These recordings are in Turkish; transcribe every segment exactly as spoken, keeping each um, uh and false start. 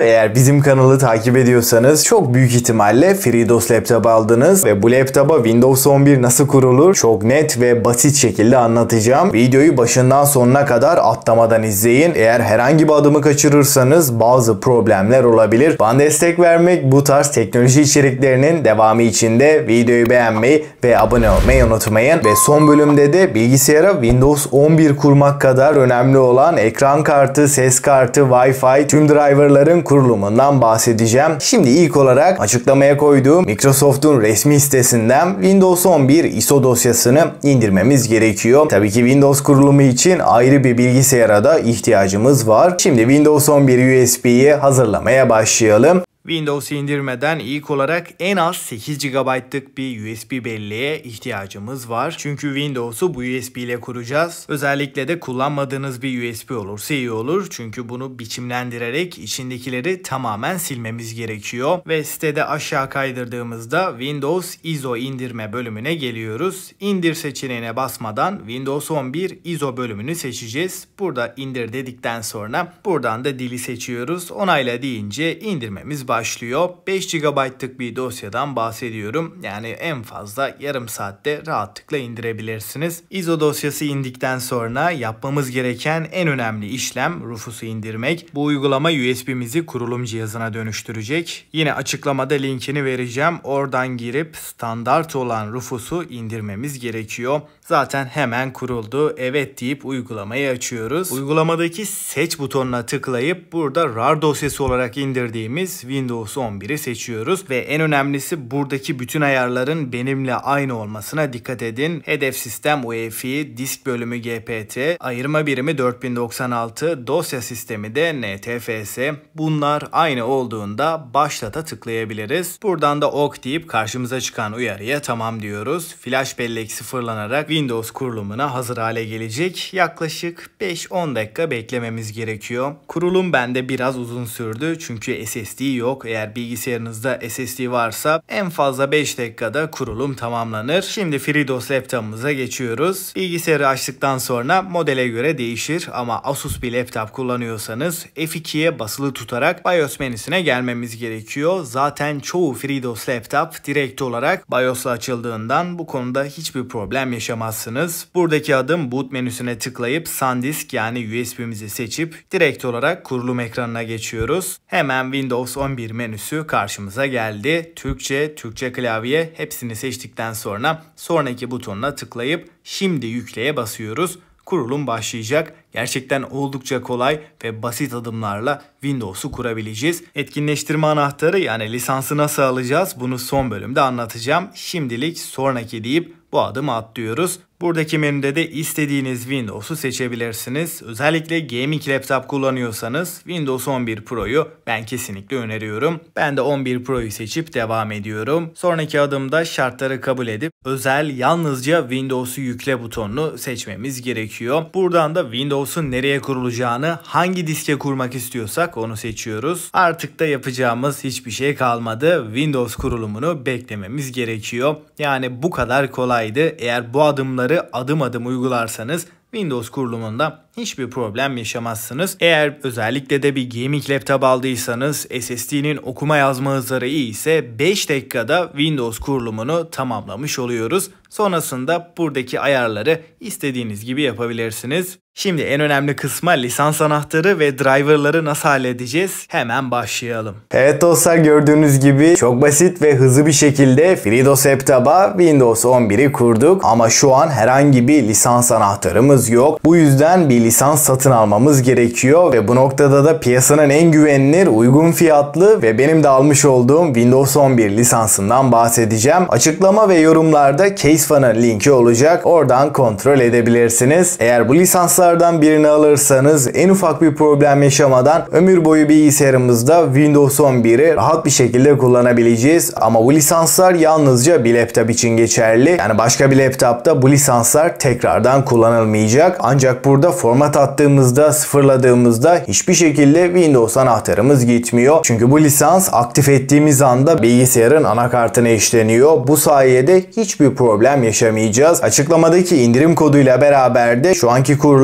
Eğer bizim kanalı takip ediyorsanız çok büyük ihtimalle FreeDOS laptop aldınız ve bu laptopa Windows on bir nasıl kurulur çok net ve basit şekilde anlatacağım. Videoyu başından sonuna kadar atlamadan izleyin. Eğer herhangi bir adımı kaçırırsanız bazı problemler olabilir. Bana destek vermek, bu tarz teknoloji içeriklerinin devamı için de videoyu beğenmeyi ve abone olmayı unutmayın. Ve son bölümde de bilgisayara Windows on bir kurmak kadar önemli olan ekran kartı, ses kartı, Wi-Fi, tüm driverların kurulumundan bahsedeceğim. Şimdi ilk olarak açıklamaya koyduğum Microsoft'un resmi sitesinden Windows on bir I S O dosyasını indirmemiz gerekiyor. Tabii ki Windows kurulumu için ayrı bir bilgisayara da ihtiyacımız var. Şimdi Windows on bir U S B'yi hazırlamaya başlayalım. Windows'u indirmeden ilk olarak en az sekiz gigabaytlık bir U S B belleğe ihtiyacımız var. Çünkü Windows'u bu U S B ile kuracağız. Özellikle de kullanmadığınız bir U S B olursa iyi olur. Çünkü bunu biçimlendirerek içindekileri tamamen silmemiz gerekiyor. Ve sitede aşağı kaydırdığımızda Windows I S O indirme bölümüne geliyoruz. İndir seçeneğine basmadan Windows on bir I S O bölümünü seçeceğiz. Burada indir dedikten sonra buradan da dili seçiyoruz. Onayla deyince indirmemiz başlıyor. başlıyor. beş gigabaytlık bir dosyadan bahsediyorum. Yani en fazla yarım saatte rahatlıkla indirebilirsiniz. I S O dosyası indikten sonra yapmamız gereken en önemli işlem Rufus'u indirmek. Bu uygulama U S B'mizi kurulum cihazına dönüştürecek. Yine açıklamada linkini vereceğim. Oradan girip standart olan Rufus'u indirmemiz gerekiyor. Zaten hemen kuruldu. Evet deyip uygulamayı açıyoruz. Uygulamadaki seç butonuna tıklayıp burada RAR dosyası olarak indirdiğimiz Windows on bir'i seçiyoruz ve en önemlisi buradaki bütün ayarların benimle aynı olmasına dikkat edin. Hedef sistem U E F I, disk bölümü G P T, ayırma birimi dört bin doksan altı, dosya sistemi de N T F S. Bunlar aynı olduğunda başlata tıklayabiliriz. Buradan da OK deyip karşımıza çıkan uyarıya tamam diyoruz. Flash bellek sıfırlanarak Windows kurulumuna hazır hale gelecek. Yaklaşık beş on dakika beklememiz gerekiyor. Kurulum bende biraz uzun sürdü çünkü S S D yok. Eğer bilgisayarınızda S S D varsa en fazla beş dakikada kurulum tamamlanır. Şimdi FreeDOS laptopumuza geçiyoruz. Bilgisayarı açtıktan sonra modele göre değişir ama Asus bir laptop kullanıyorsanız F iki'ye basılı tutarak BIOS menüsüne gelmemiz gerekiyor. Zaten çoğu FreeDOS laptop direkt olarak BIOS'la açıldığından bu konuda hiçbir problem yaşamazsınız. Buradaki adım boot menüsüne tıklayıp SanDisk yani U S B'mizi seçip direkt olarak kurulum ekranına geçiyoruz. Hemen Windows on bir menüsü karşımıza geldi. Türkçe, Türkçe klavye hepsini seçtikten sonra sonraki butonuna tıklayıp şimdi yükleye basıyoruz. Kurulum başlayacak. Gerçekten oldukça kolay ve basit adımlarla Windows'u kurabileceğiz. Etkinleştirme anahtarı yani lisansı nasıl alacağız bunu son bölümde anlatacağım. Şimdilik sonraki deyip bu adımı atlıyoruz. Buradaki menüde de istediğiniz Windows'u seçebilirsiniz. Özellikle gaming laptop kullanıyorsanız Windows on bir Pro'yu ben kesinlikle öneriyorum. Ben de on bir Pro'yu seçip devam ediyorum. Sonraki adımda şartları kabul edip özel yalnızca Windows'u yükle butonunu seçmemiz gerekiyor. Buradan da Windows'un nereye kurulacağını, hangi diske kurmak istiyorsak onu seçiyoruz. Artık da yapacağımız hiçbir şey kalmadı. Windows kurulumunu beklememiz gerekiyor. Yani bu kadar kolaydı. Eğer bu adımları adım adım uygularsanız Windows kurulumunda hiçbir problem yaşamazsınız. Eğer özellikle de bir gaming laptop aldıysanız S S D'nin okuma yazma hızları iyi ise beş dakikada Windows kurulumunu tamamlamış oluyoruz. Sonrasında buradaki ayarları istediğiniz gibi yapabilirsiniz. Şimdi en önemli kısma lisans anahtarı ve driverları nasıl halledeceğiz? Hemen başlayalım. Evet dostlar, gördüğünüz gibi çok basit ve hızlı bir şekilde FreeDOS laptop'a Windows on bir'i kurduk. Ama şu an herhangi bir lisans anahtarımız yok. Bu yüzden bir lisans satın almamız gerekiyor ve bu noktada da piyasanın en güvenilir, uygun fiyatlı ve benim de almış olduğum Windows on bir lisansından bahsedeceğim. Açıklama ve yorumlarda CaseFun'ın linki olacak. Oradan kontrol edebilirsiniz. Eğer bu lisanslardan birini alırsanız en ufak bir problem yaşamadan ömür boyu bilgisayarımızda Windows on bir'i rahat bir şekilde kullanabileceğiz. Ama bu lisanslar yalnızca bir laptop için geçerli. Yani başka bir laptopta bu lisanslar tekrardan kullanılmayacak. Ancak burada format attığımızda, sıfırladığımızda hiçbir şekilde Windows anahtarımız gitmiyor. Çünkü bu lisans aktif ettiğimiz anda bilgisayarın anakartına işleniyor. Bu sayede hiçbir problem yaşamayacağız. Açıklamadaki indirim koduyla beraber de şu anki kurla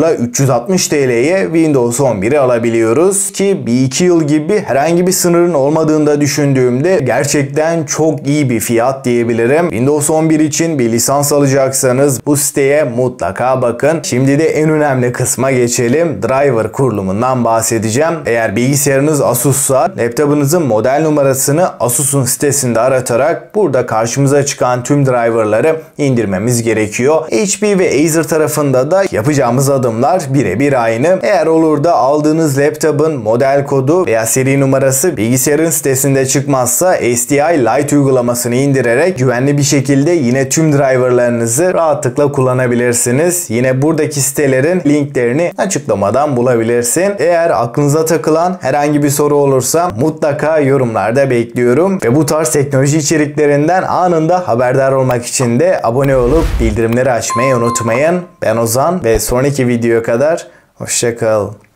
anda üç yüz altmış T L'ye Windows on biri alabiliyoruz ki bir iki yıl gibi herhangi bir sınırın olmadığını da düşündüğümde gerçekten çok iyi bir fiyat diyebilirim. Windows on bir için bir lisans alacaksanız bu siteye mutlaka bakın. Şimdi de en önemli kısma geçelim. Driver kurulumundan bahsedeceğim. Eğer bilgisayarınız Asus'sa laptopunuzun model numarasını Asus'un sitesinde aratarak burada karşımıza çıkan tüm driverları indirmemiz gerekiyor. H P ve Acer tarafında da yapacağımız adımlar birebir aynı. Eğer olur da aldığınız laptopun model kodu veya seri numarası bilgisayarın sitesinde çıkmazsa S D I Lite uygulamasını indirerek güvenli bir şekilde yine tüm driverlarınızı rahatlıkla kullanabilirsiniz. Yine buradaki sitelerin linklerini açıklamadan bulabilirsin. Eğer aklınıza takılan herhangi bir soru olursa mutlaka yorumlarda bekliyorum. Ve bu tarz teknoloji içeriklerinden anında haberdar olmak için de abone olup bildirimleri açmayı unutmayın. Ben Ozan ve sonraki videoya kadar hoşça kal.